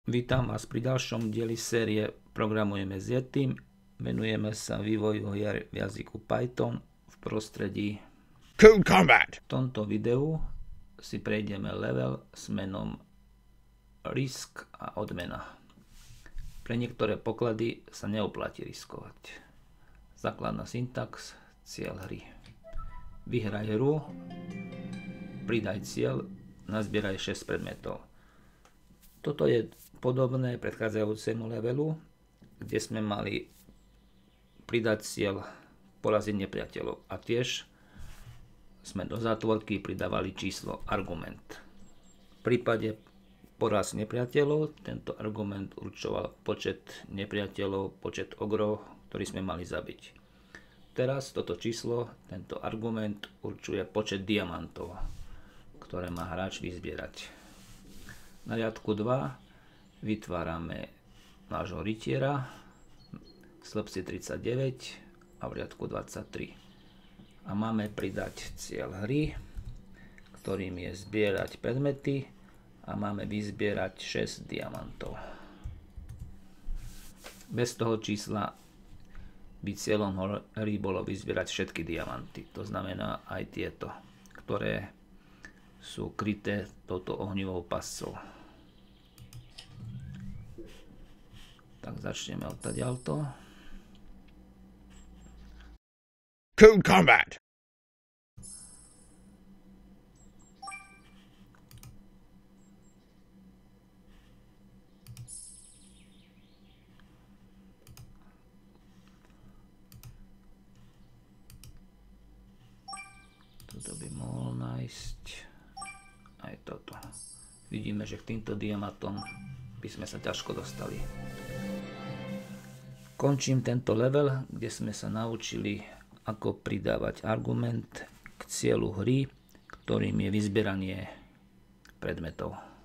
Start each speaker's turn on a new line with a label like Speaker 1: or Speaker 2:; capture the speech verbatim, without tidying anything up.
Speaker 1: Vítam vás pri ďalšom dieli série Programujeme s Yetim. Venujeme sa vývoju hier v jazyku Python v prostredí
Speaker 2: Code Combat.
Speaker 1: V tomto videu si prejdeme level s menom risk a odmena. Pre niektoré poklady sa neoplatí riskovať. Základná syntax, cieľ hry. Vyhraj hru, pridaj cieľ, nazbieraj šesť predmetov. Toto je podobné predchádzajúcemu levelu, kde sme mali pridať cieľ, poraziť nepriateľov a tiež sme do zátvorky pridávali číslo argument. V prípade poraz nepriateľov tento argument určoval počet nepriateľov, počet ogrov, ktorý sme mali zabiť. Teraz toto číslo, tento argument určuje počet diamantov, ktoré má hráč vyzbierať. Na riadku dva vytvárame nášho rytiera, slepci tridsaťdeväť a v riadku dvadsaťtri. A máme pridať cieľ hry, ktorým je zbierať predmety a máme vyzbierať šesť diamantov. Bez toho čísla by cieľom hry bolo vyzbierať všetky diamanty. To znamená aj tieto, ktoré sú kryté touto ohnivou pascou. Tak začneme odtiaľto.
Speaker 2: Code Combat.
Speaker 1: Toto by mohol nájsť aj toto. Vidíme, že k týmto diamantom by sme sa ťažko dostali. Končím tento level, kde sme sa naučili, ako pridávať argument k cieľu hry, ktorým je vyzbieranie predmetov.